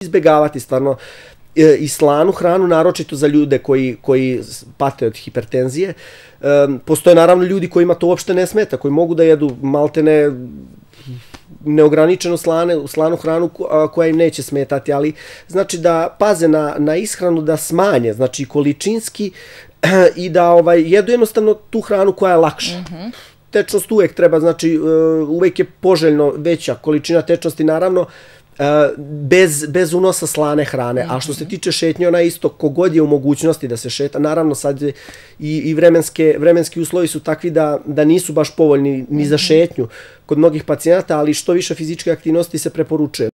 izbegavati stvarno i slanu hranu, naročito za ljude koji pate od hipertenzije. Postoje naravno ljudi kojima to uopšte ne smeta, koji mogu da jedu maltene neograničeno slanu hranu koja im neće smetati, ali znači da paze na ishranu, da smanje, znači količinski i da jedu jednostavno tu hranu koja je lakša. Tečnost uvek treba, znači uvek je poželjno veća količina tečnosti, naravno, bez unosa slane hrane. A što se tiče šetnje, ona isto, kogod je u mogućnosti da se šeta, naravno sad i vremenski uslovi su takvi da nisu baš povoljni ni za šetnju kod mnogih pacijenata, ali što više fizičke aktivnosti se preporučuje.